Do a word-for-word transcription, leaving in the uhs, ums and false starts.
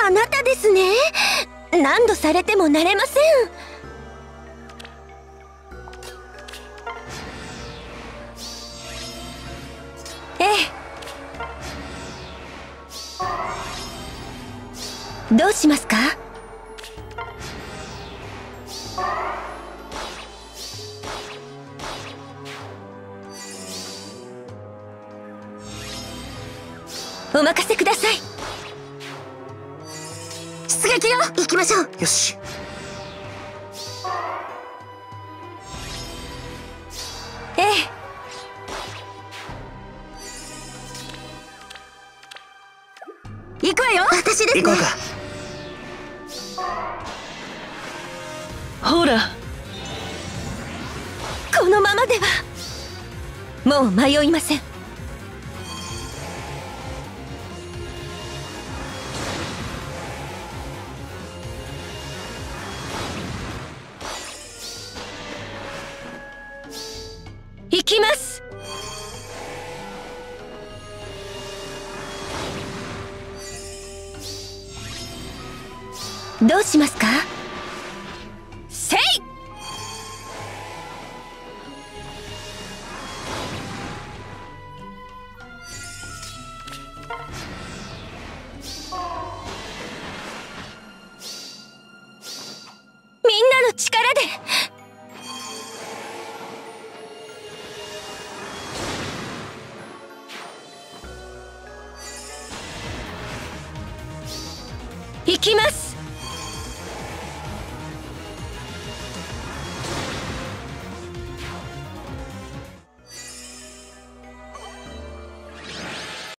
あなたですね。何度されても慣れません。ええ。どうしますか？お任せください。出撃よ。行きましょう。 よし。 ええ。行くわよ。私ですね。 行こうか。 ほら、 このままではもう迷いません。行きます。どうしますか？せい！みんなの力で。行きます。